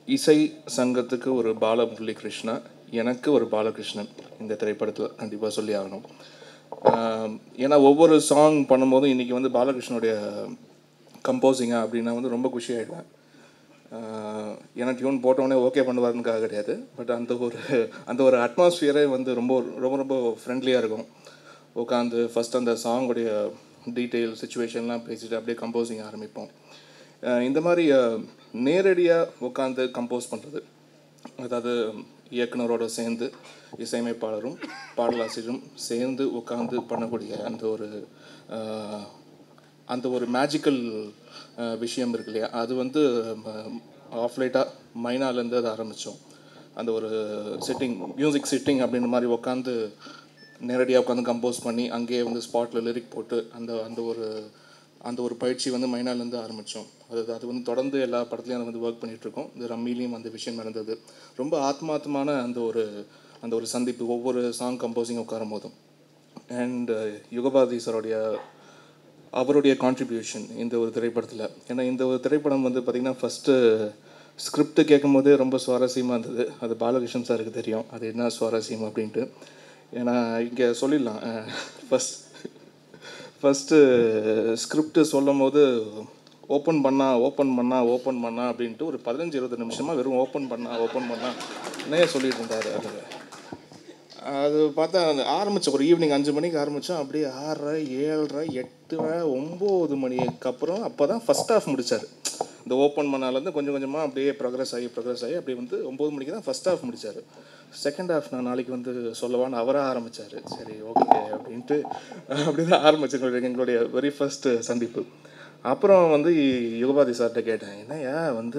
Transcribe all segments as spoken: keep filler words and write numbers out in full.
இசை சங்கத்துக்கு ஒரு பாலமுரளிகிருஷ்ணா, எனக்கு ஒரு பாலகிருஷ்ணன் இந்த திரைப்படத்தில் கண்டிப்பாக சொல்லி ஆகணும். ஏன்னா ஒவ்வொரு சாங் பண்ணும்போதும் இன்றைக்கி வந்து பாலகிருஷ்ணனுடைய கம்போசிங்கா அப்படின்னா வந்து ரொம்ப குஷி ஆகிடுவேன். ஏன்னா டியூன் போட்டோடனே ஓகே பண்ணுவாருனுக்காக கிடையாது, பட் அந்த ஒரு அந்த ஒரு அட்மாஸ்ஃபியரே வந்து ரொம்ப ரொம்ப ரொம்ப ஃப்ரெண்ட்லியாக இருக்கும். உட்காந்து ஃபஸ்ட் அந்த சாங்குடைய டீட்டெயில் சிச்சுவேஷன்லாம் பேசிட்டு அப்படியே கம்போசிங் ஆரம்பிப்போம். இந்த மாதிரி நேரடியாக உட்காந்து கம்போஸ் பண்ணுறது, அதாவது இயக்குனரோட சேர்ந்து இசையமைப்பாளரும் பாடலாசிரியரும் சேர்ந்து உட்காந்து பண்ணக்கூடிய அந்த ஒரு அந்த ஒரு மேஜிக்கல் விஷயம் இருக்கு இல்லையா, அது வந்து ஆஃப் லைட்டாக மைனாலேருந்து அது ஆரம்பித்தோம். அந்த ஒரு சிட்டிங் மியூசிக் சிட்டிங் அப்படின்ற மாதிரி உட்காந்து நேரடியாக உட்காந்து கம்போஸ் பண்ணி அங்கேயே வந்து ஸ்பாட்டில் லிரிக் போட்டு அந்த அந்த ஒரு அந்த ஒரு பயிற்சி வந்து மைனாலேருந்து ஆரம்பித்தோம். அது அது வந்து தொடர்ந்து எல்லா படத்துலையும் அதை வந்து ஒர்க் பண்ணிகிட்ருக்கோம். இந்த ரம்மிலையும் அந்த விஷயம் நடந்தது. ரொம்ப ஆத்மார்த்தமான அந்த ஒரு அந்த ஒரு சந்திப்பு ஒவ்வொரு சாங் கம்போசிங் உட்காரும் போதும். அண்ட் யுகபாரதி சாரோடைய அவருடைய கான்ட்ரிபியூஷன் இந்த ஒரு திரைப்படத்தில். ஏன்னா இந்த ஒரு திரைப்படம் வந்து பார்த்திங்கன்னா ஃபஸ்ட்டு ஸ்கிரிப்ட் கேட்கும் போதே ரொம்ப சுவாரஸ்யமாக இருந்தது. அது பாலகிருஷ்ணன் சாருக்கு தெரியும் அது என்ன சுவாரஸ்யம் அப்படின்ட்டு. ஏன்னா இங்கே சொல்லிடலாம், ஃபஸ்ட் ஃபஸ்ட்டு ஸ்கிரிப்டு சொல்லும் போது ஓப்பன் பண்ணா ஓப்பன் பண்ணா ஓப்பன் பண்ணா அப்படின்ட்டு ஒரு பதினஞ்சு இருபது நிமிஷமாக வெறும் ஓப்பன் பண்ணா ஓப்பன் பண்ணா நிறைய சொல்லிட்டு இருந்தார். அது அது பார்த்தா ஆரம்பித்தோம் ஒரு ஈவினிங் அஞ்சு மணிக்கு ஆரம்பித்தோம். அப்படியே ஆறரை ஏழரை எட்டு ஒம்பது மணிக்கு அப்புறம் அப்போ தான் ஃபஸ்ட் ஹாஃப் முடித்தார். இந்த ஓப்பன் பண்ணாலேருந்து கொஞ்சம் கொஞ்சமாக அப்படியே ப்ரோக்ரஸ் ஆகி ப்ரோக்ரஸ் ஆகி அப்படி வந்து ஒம்பது மணிக்கு தான் ஃபஸ்ட் ஹாஃப் முடித்தார். செகண்ட் ஹாஃப் நான் நாளைக்கு வந்து சொல்லவான்னு அவராக ஆரம்பித்தார். சரி ஓகே அப்படின்ட்டு அப்படி தான் ஆரம்பிச்சு எங்களுடைய வெரி ஃபஸ்ட்டு சந்திப்பு. அப்புறம் வந்து யுகபாரதி சார்கிட்ட கேட்டேன், என்னையா வந்து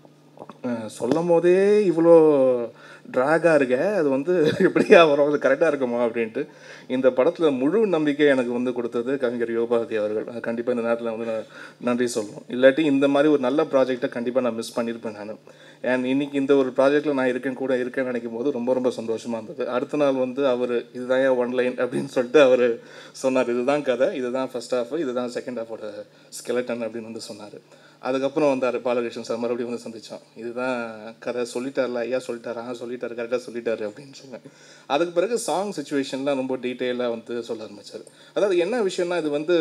சொல்லும் போதே இவ்வளோ ட்ராகாக இருக்க, அது வந்து எப்படியா வரும், அது கரெக்டாக இருக்குமா அப்படின்ட்டு. இந்த படத்தில் முழு நம்பிக்கை எனக்கு வந்து கொடுத்தது கவிஞர் யுகபாரதி அவர்கள். கண்டிப்பாக இந்த நேரத்தில் வந்து நான் நன்றி சொல்லணும். இல்லாட்டி இந்த மாதிரி ஒரு நல்ல ப்ராஜெக்டை கண்டிப்பாக நான் மிஸ் பண்ணியிருப்பேன் நான். அண்ட் இன்றைக்கி இந்த ஒரு ப்ராஜெக்டில் நான் இருக்கேன் கூட இருக்கேன்னு நினைக்கும் போது ரொம்ப ரொம்ப சந்தோஷமாக இருந்தது. அடுத்த நாள் வந்து அவர் இதுதான் ஒன் லைன் அப்படின்னு சொல்லிட்டு அவர் சொன்னார், இதுதான் கதை, இதுதான் ஃபஸ்ட் ஹாஃப், இதுதான் செகண்ட் ஹாஃபோட ஸ்கெலட்டன் அப்படின்னு வந்து சொன்னார். அதுக்கப்புறம் வந்தார் பாலகிருஷ்ணன் சார், மறுபடியும் வந்து சந்தித்தோம். இதுதான் கதை சொல்லிட்டார்ல ஐயா, சொல்லிட்டாரா சொல்லிட்டாரு கரெக்டாக சொல்லிட்டாரு அப்படின்னு சொன்னேன். அதுக்கு பிறகு சாங் சிச்சுவேஷன்லாம் ரொம்ப டீட்டெயிலாக வந்து சொல்ல ஆரம்பித்தார். அதாவது என்ன விஷயம்னா, இது வந்து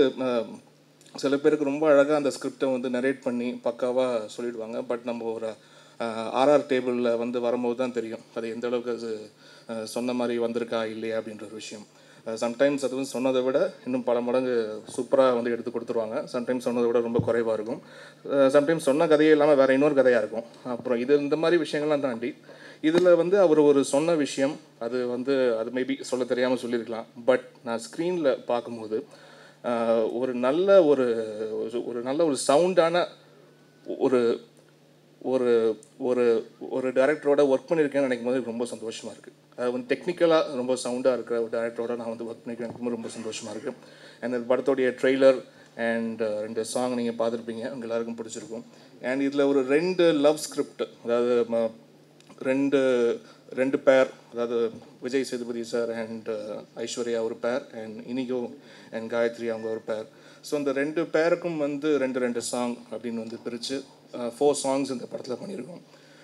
சில பேருக்கு ரொம்ப அழகாக அந்த ஸ்கிரிப்டை வந்து நரேட் பண்ணி பக்காவாக சொல்லிடுவாங்க. பட் நம்ம ஒரு ஆர்ஆர் டேபிளில் வந்து வரும்போது தான் தெரியும் அது எந்த அளவுக்கு அது சொன்ன மாதிரி வந்திருக்கா இல்லையா அப்படின்ற ஒரு விஷயம். சம்டைம்ஸ் அது வந்து சொன்னதை விட இன்னும் பல மடங்கு சூப்பராக வந்து எடுத்து கொடுத்துருவாங்க. சம்டைம்ஸ் சொன்னதை விட ரொம்ப குறைவாக இருக்கும். சம்டைம்ஸ் சொன்ன கதையே இல்லாமல் வேறு இன்னொரு கதையாக இருக்கும். அப்புறம் இது இந்த மாதிரி விஷயங்கள்லாம் தாண்டி இதில் வந்து அவர் ஒரு சொன்ன விஷயம் அது வந்து அது மேபி சொல்ல தெரியாமல் சொல்லியிருக்கலாம். பட் நான் ஸ்க்ரீனில் பார்க்கும்போது ஒரு நல்ல ஒரு ஒரு நல்ல ஒரு சவுண்டான ஒரு ஒரு ஒரு ஒரு டைரக்டரோட ஒர்க் பண்ணியிருக்கேன்னு நினைக்கும் போது ரொம்ப சந்தோஷமாக இருக்குது. அது வந்து டெக்னிக்கலாக ரொம்ப சவுண்டாக இருக்கிற ஒரு டைரக்டரோட நான் வந்து ஒர்க் பண்ணியிருக்கேன் நினைக்கும் போது ரொம்ப சந்தோஷமாக இருக்குது. அண்ட் அந்த படத்தோடைய ட்ரெய்லர் அண்ட் ரெண்டு சாங் நீங்கள் பார்த்துருப்பீங்க, உங்கள் எல்லாருக்கும் பிடிச்சிருக்கும். அண்ட் இதில் ஒரு ரெண்டு லவ் ஸ்கிரிப்ட், அதாவது ரெண்டு ரெண்டு பேர், அதாவது விஜய் சேதுபதி சார் அண்ட் ஐஸ்வர்யா ஒரு பேர், அண்ட் இனிகோ அண்ட் காயத்ரி அவங்க ஒரு பேர். ஸோ அந்த ரெண்டு பேருக்கும் வந்து ரெண்டு ரெண்டு சாங் அப்படின்னு வந்து பிரித்து ஃபோர் சாங்ஸ் இந்த படத்தில் பண்ணியிருக்கோம்.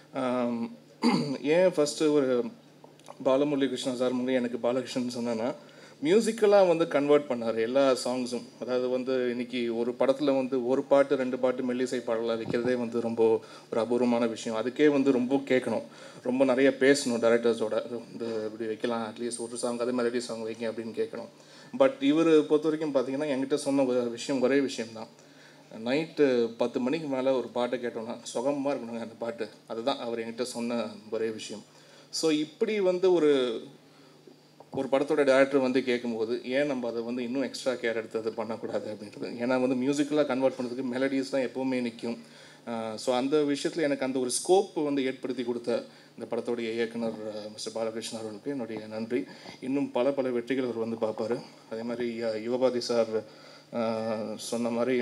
ஏன் ஃபஸ்ட்டு ஒரு பாலமுரளிகிருஷ்ணா சார் முன்னே எனக்கு பாலகிருஷ்ணன் சொன்னேன்னா, மியூசிக்கலாக வந்து கன்வெர்ட் பண்ணார் எல்லா சாங்ஸும். அதாவது வந்து இன்றைக்கி ஒரு படத்தில் வந்து ஒரு பாட்டு ரெண்டு பாட்டு மெல்லிசை பாடலாக வைக்கிறதே வந்து ரொம்ப ஒரு அபூர்வமான விஷயம். அதுக்கே வந்து ரொம்ப கேட்கணும், ரொம்ப நிறைய பேசணும் டைரக்டர்ஸோட, வந்து இப்படி வைக்கலாம் அட்லீஸ்ட் ஒரு சாங் அதே மெலடி சாங் வைங்க அப்படின்னு கேட்கணும். பட் இவர் பொறுத்த வரைக்கும் பார்த்திங்கன்னா என்கிட்ட சொன்ன விஷயம் ஒரே விஷயம்தான், நைட்டு பத்து மணிக்கு மேலே ஒரு பாட்டை கேட்டோன்னா சுகமாக இருக்கணுங்க அந்த பாட்டு. அதுதான் அவர் என்கிட்ட சொன்ன ஒரே விஷயம். ஸோ இப்படி வந்து ஒரு ஒரு படத்தோட டேரக்டர் வந்து கேட்கும்போது ஏன் நம்ம அதை வந்து இன்னும் எக்ஸ்ட்ரா கேர் எடுத்து அதை பண்ணக்கூடாது அப்படின்றது. ஏன்னா வந்து மியூசிக்கலாக கன்வெர்ட் பண்ணுறதுக்கு மெலடிஸ் தான் எப்போவுமே நிற்கும். ஸோ அந்த விஷயத்தில் எனக்கு அந்த ஒரு ஸ்கோப் வந்து ஏற்படுத்தி கொடுத்த இந்த படத்தோடைய இயக்குனர் மிஸ்டர் பாலகிருஷ்ணன் அவர்களுக்கு என்னுடைய நன்றி. இன்னும் பல பல வெற்றிகள் அவர் வந்து பார்ப்பார். அதே மாதிரி யுகபாரதி சார் சொன்ன மாதிரி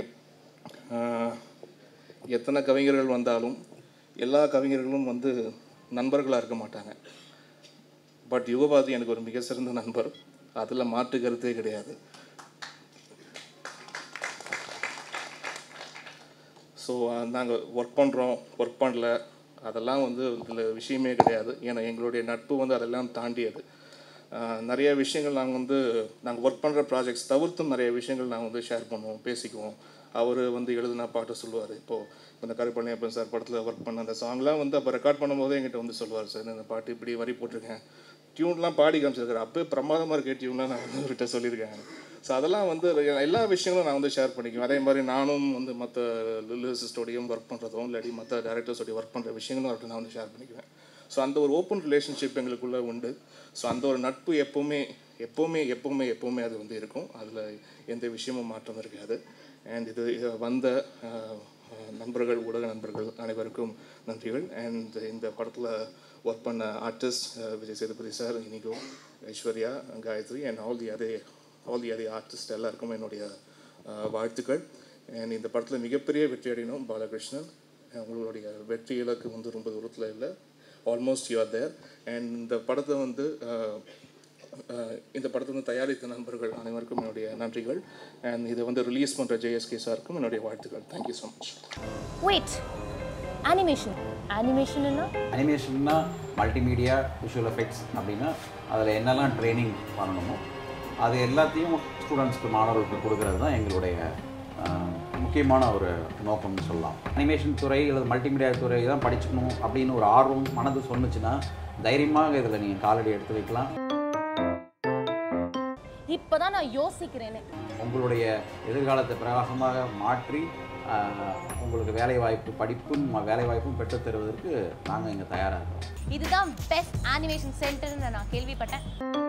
எத்தனை கவிஞர்கள் வந்தாலும் எல்லா கவிஞர்களும் வந்து நண்பர்களாக இருக்க மாட்டாங்க. பட் யுகபாரதி எனக்கு ஒரு மிக சிறந்த நண்பர், அதில் மாற்று கருத்தே கிடையாது. ஸோ நாங்கள் ஒர்க் பண்ணுறோம் ஒர்க் பண்ணல அதெல்லாம் வந்து இதில் விஷயமே கிடையாது. ஏன்னா எங்களுடைய நட்பு வந்து அதெல்லாம் தாண்டியது. நிறைய விஷயங்கள் நாங்கள் வந்து நாங்கள் ஒர்க் பண்ணுற ப்ராஜெக்ட்ஸ் தவிர்த்தும் நிறைய விஷயங்கள் நாங்கள் வந்து ஷேர் பண்ணுவோம், பேசிக்குவோம். அவர் வந்து எழுதுனா பாட்டு சொல்லுவார். இப்போது இந்த கருப்பண்ணப்பன் சார் படத்தில் ஒர்க் பண்ண அந்த சாங்லாம் வந்து அப்போ ரெக்கார்ட் பண்ணும்போதே எங்கிட்ட வந்து சொல்லுவார், சார் இந்த பாட்டு இப்படி வரி போட்டிருக்கேன், டியூன்லாம் பாடி காமிச்சிருக்காரு, அப்போயே பிரமாதமாக இருக்க டியூன்லாம் நான் வந்து அவர்கிட்ட சொல்லியிருக்கேன். ஸோ அதெல்லாம் வந்து எல்லா விஷயங்களும் நான் வந்து ஷேர் பண்ணிக்குவேன். அதே மாதிரி நானும் வந்து மற்ற லிரிசிஸ்டோடையும் ஒர்க் பண்ணுறதும் இல்லாட்டி மற்ற டேரக்டர்ஸோடைய ஒர்க் பண்ணுற விஷயங்களும் அவர்கிட்ட நான் வந்து ஷேர் பண்ணிக்குவேன். ஸோ அந்த ஒரு ஓப்பன் ரிலேஷன்ஷிப் எங்களுக்குள்ளே உண்டு. ஸோ அந்த ஒரு நட்பு எப்போவுமே எப்போவுமே எப்போவுமே எப்போவுமே அது வந்து இருக்கும். அதில் எந்த விஷயமும் மாற்றம் இருக்காது. அண்ட் இது வந்த நண்பர்கள், ஊடக நண்பர்கள் அனைவருக்கும் நன்றிகள். அண்ட் இந்த படத்தில் ஒர்க் பண்ண artist Vijay Sethupathi sir, Inigo, Aishwarya, Gayathri and all the அதே ஆல் தி அதே ஆர்டிஸ்ட் எல்லாருக்கும் என்னுடைய வாழ்த்துக்கள். அண்ட் இந்த படத்தில் மிகப்பெரிய வெற்றி அடையணும் பாலகிருஷ்ணன். உங்களுடைய வெற்றி இலக்கு வந்து ரொம்ப தூரத்தில் இல்லை, almost you are there. And இந்த படத்தை வந்து இந்த படத்தை வந்து தயாரித்த நண்பர்கள் அனைவருக்கும் என்னுடைய நன்றிகள். அண்ட் இதை வந்து ரிலீஸ் பண்ணுற ஜேஎஸ்கே சாருக்கும் என்னுடைய வாழ்த்துக்கள். Thank you so much. Wait, animation animation என்ன? அனிமேஷன்னா மல்டிமீடியா விஷுவல் எஃபெக்ட்ஸ் அப்படின்னா அதில் என்னெல்லாம் ட்ரைனிங் பண்ணணுமோ அது எல்லாத்தையும் ஸ்டூடெண்ட்ஸ்க்கு, மாணவர்களுக்கு கொடுக்கறது தான் எங்களுடைய முக்கியமான ஒரு நோக்கம்னு சொல்லலாம். அனிமேஷன் துறை அல்லது மல்டிமீடியா துறை தான் படிச்சுக்கணும் அப்படின்னு ஒரு ஆர்வம் மனது சொன்னுச்சுன்னா தைரியமாக இதில் நீங்கள் காலடி எடுத்து வைக்கலாம். இப்போ தான் நான் யோசிக்கிறேனே. உங்களுடைய எதிர்காலத்தை பிரகாசமாக மாற்றி உங்களுக்கு வேலைவாய்ப்பு, படிப்பும் வேலைவாய்ப்பும் பெற்றுத் தருவதற்கு நாங்கள் இங்கே தயாராக இருக்கோம். இதுதான் பெஸ்ட் அனிமேஷன் சென்டர்னு நான் கேள்விப்பட்டேன்.